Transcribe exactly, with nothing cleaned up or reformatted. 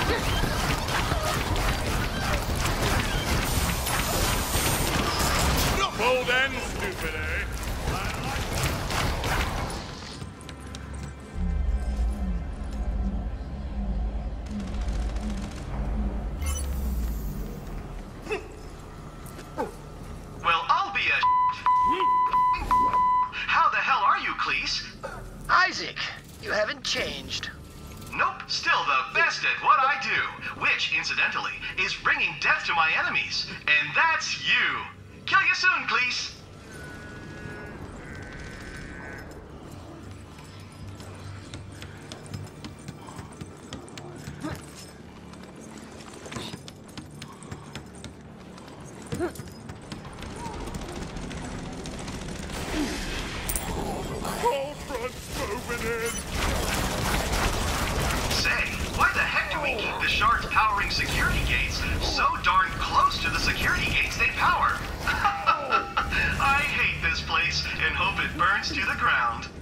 Bold and stupid, eh? Well, I'll be a How the hell are you, Cleese? Isaac, you haven't changed. Nope, still the best at what I do, which, incidentally, is bringing death to my enemies. And that's you. Kill you soon, Cleese. Whole front's moving in. Say, why the heck do we keep the shards powering security gates so darn close to the security gates they power? I hate this place and hope it burns to the ground.